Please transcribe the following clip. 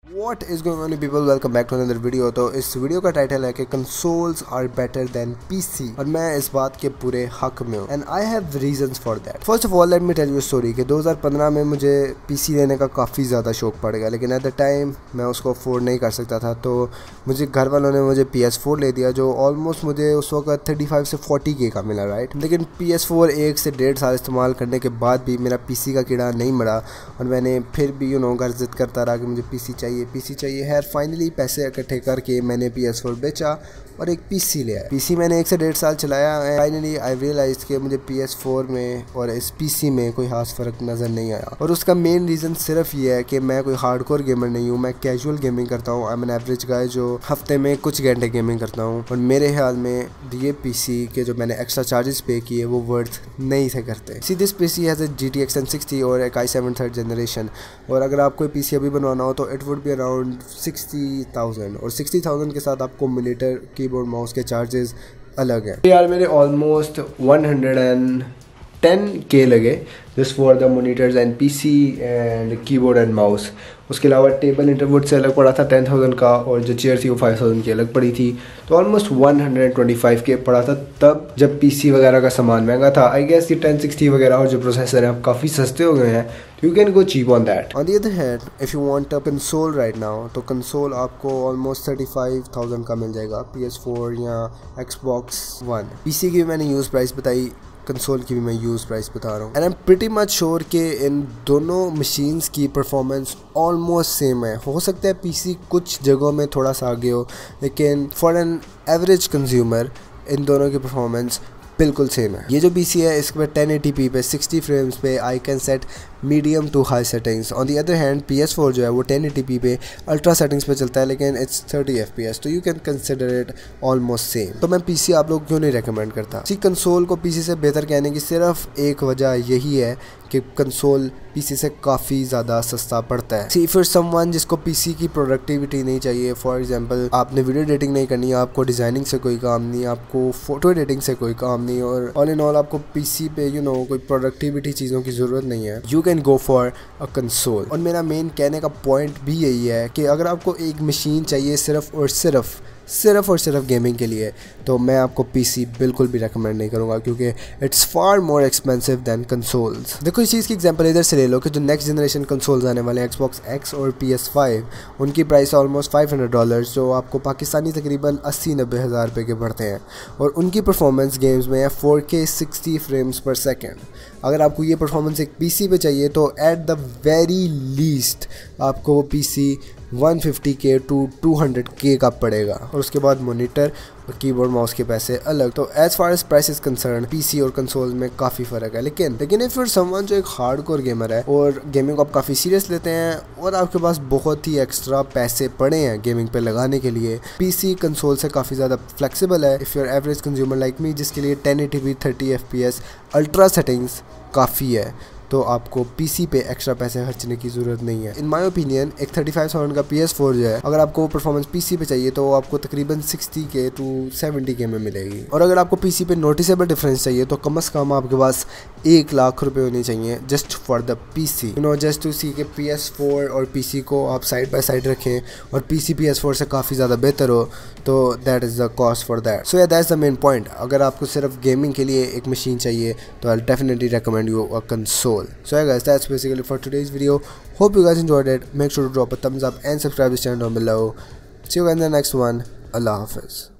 What is going on people, welcome back to another video। तो इस video का title है कि consoles are better than PC और मैं इस बात के पूरे हक में हूँ and I have reasons for that. First of all let me tell you story कि 2015 में मुझे पीसी लेने का काफ़ी ज़्यादा शौक पड़ गया, लेकिन एट द टाइम मैं उसको अफोर्ड नहीं कर सकता था। तो मुझे घर वालों ने मुझे PS4 ले दिया जो ऑलमोस्ट मुझे उस वक्त 35 से 40K का मिला, राइट। लेकिन PS4 1 से 1.5 साल इस्तेमाल करने के बाद भी मेरा पीसी का कीड़ा नहीं मरा और मैंने फिर भी घर जिद करता रहा कि मुझे पीसी चाहिए है। फाइनली पैसे इकट्ठे करके मैंने PS4 बेचा और एक पीसी ले आया। पीसी मैंने 1 से 1.5 साल चलाया। फाइनली आई रियलाइज कि मुझे PS4 में और इस पीसी में कोई खास फ़र्क नज़र नहीं आया और उसका मेन रीज़न सिर्फ ये है कि मैं कोई हार्डकोर गेमर नहीं हूँ, मैं कैजुअल गेमिंग करता हूँ। I am an average guy जो हफ्ते में कुछ घंटे गेमिंग करता हूँ और मेरे ख्याल में ये पीसी के जो मैंने एक्स्ट्रा चार्जेस पे किए वो वर्थ नहीं थे करते। See this PC has a GTX 1060 और एक i7 3rd जनरेशन और अगर आपको कोई पीसी अभी बनवाना हो तो इट वुड बी अराउंड 60,000 और 60,000 के साथ आपको मॉनिटर कीबोर्ड माउस के चार्जेस अलग हैं। यार मेरे ऑलमोस्ट 110K लगे just for the monitors and PC and keyboard and mouse. उसके अलावा टेबल इंटरवुड से अलग पड़ा था 10,000 का और जो चेयर थी वो 5,000 की अलग पड़ी थी, तो ऑलमोस्ट 125K पड़ा था तब जब पीसी वगैरह का सामान महंगा था। आई गेस ये 1060 वगैरह और जो प्रोसेसर हैं अब काफ़ी सस्ते हो गए हैं, you can go cheap on that. On the other hand if you want a console right now तो कंसोल आपको ऑलमोस्ट 35,000 का मिल जाएगा, PS4 या Xbox One। पीसी की मैंने यूज़ प्राइस बताई, कंसोल की भी मैं यूज़ प्राइस बता रहा हूँ and I am pretty much sure कि इन दोनों मशीन्स की परफॉर्मेंस ऑलमोस्ट सेम है। हो सकता है पीसी कुछ जगहों में थोड़ा सा आगे हो, लेकिन फॉर एन एवरेज कंज्यूमर इन दोनों की परफॉर्मेंस बिल्कुल सेम है। ये जो पीसी है इसके पे 1080p पे 60 फ्रेम्स पे I can set medium to high settings. On the other hand PS4 जो है वो 1080p पे अल्ट्रा सेटिंग्स पे चलता है, लेकिन इट्स 30 FPS, तो you can consider it almost same. तो मैं पीसी आप लोग क्यों नहीं रेकमेंड करता। सी कंसोल को पीसी से बेहतर कहने की सिर्फ एक वजह यही है कि कंसोल पीसी से काफ़ी ज़्यादा सस्ता पड़ता है। सी फिर समवन जिसको पीसी की प्रोडक्टिविटी नहीं चाहिए, फॉर एग्जांपल आपने वीडियो एडिटिंग नहीं करनी, आपको डिज़ाइनिंग से कोई काम नहीं, आपको फोटो एडिटिंग से कोई काम नहीं और ऑल इन ऑल आपको पीसी पे कोई प्रोडक्टिविटी चीज़ों की ज़रूरत नहीं है, you can go for a console. और मेरा मेन कहने का पॉइंट भी यही है कि अगर आपको एक मशीन चाहिए सिर्फ और सिर्फ गेमिंग के लिए तो मैं आपको पीसी बिल्कुल भी रेकमेंड नहीं करूँगा क्योंकि it's far more expensive than consoles. देखो इस चीज़ की एग्जांपल इधर से ले लो कि जो नेक्स्ट जनरेशन कंसोल्स आने वाले हैं Xbox X और PS5 उनकी प्राइस ऑलमोस्ट $500 जो आपको पाकिस्तानी तकरीबन 80-90 हज़ार रुपये के पड़ते हैं और उनकी परफॉर्मेंस गेम्स में है 4K 60 फ्रेम्स पर सेकेंड। अगर आपको ये परफॉर्मेंस एक पीसी पे चाहिए तो एट द वेरी लीस्ट आपको वो पीसी 150K to 200K का पड़ेगा और उसके बाद मॉनिटर और कीबोर्ड माउस के पैसे अलग। तो as far as price is concern PC और कंसोल में काफ़ी फ़र्क है। लेकिन इफ फिर समवन जो एक हार्डकोर गेमर है और गेमिंग को आप काफ़ी सीरियस लेते हैं और आपके पास बहुत ही एक्स्ट्रा पैसे पड़े हैं गेमिंग पे लगाने के लिए, पीसी कंसोल से काफ़ी ज़्यादा फ्लेक्सिबल है। If your average consumer like me जिसके लिए 1080p 30 FPS अल्ट्रा सेटिंग्स काफ़ी है, तो आपको पीसी पे एक्स्ट्रा पैसे खर्चने की ज़रूरत नहीं है। इन माय ओपिनियन एक 35,000 का PS4 जो है अगर आपको परफॉर्मेंस पीसी पे चाहिए तो आपको तकरीबन 60K to 70K में मिलेगी और अगर आपको पीसी पे नोटिसेबल डिफरेंस चाहिए तो कम से कम आपके पास 1 लाख रुपए होने चाहिए just for the PC, just to see के PS4 और पीसी को आप साइड बाय साइड रखें और पीसी PS4 से काफ़ी ज़्यादा बेहतर हो, तो that is the cost for that. So yeah that's the main point. अगर आपको सिर्फ गेमिंग के लिए एक मशीन चाहिए तो I definitely recommend you a console. So yeah guys, that's basically for today's video. Hope you guys enjoyed it. Make sure to drop a thumbs up and subscribe to this channel down below. See you guys in the next one. Allah Hafiz.